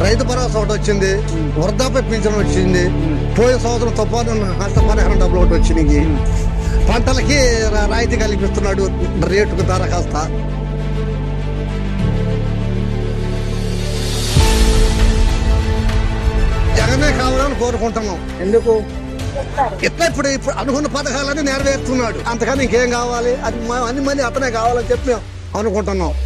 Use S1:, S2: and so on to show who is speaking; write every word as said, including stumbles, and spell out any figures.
S1: రైతు భరోసా ఒకటి వచ్చింది, వృద్ధాప్య పింఛన్ వచ్చింది, పోయిన సంవత్సరం తుఫాను నష్టపరిహారం డబ్బులు ఒకటి వచ్చినాయి, పంటలకి రాయితీ కల్పిస్తున్నాడు రేటుకు ధర కాస్త. జగనే కావాలని కోరుకుంటున్నాం.
S2: ఎందుకు?
S1: ఇట్లా ఇప్పుడు ఇప్పుడు అనుకున్న పథకాలన్నీ నెరవేరుతున్నాడు, అంతకని ఇంకేం కావాలి? అది అన్ని మంది అతనే కావాలని చెప్పి మేము అనుకుంటున్నాం.